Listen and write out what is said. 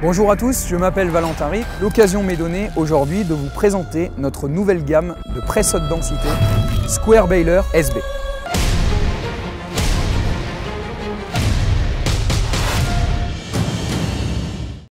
Bonjour à tous, je m'appelle Valentin Ric. L'occasion m'est donnée aujourd'hui de vous présenter notre nouvelle gamme de presse haute densité Square Baler SB.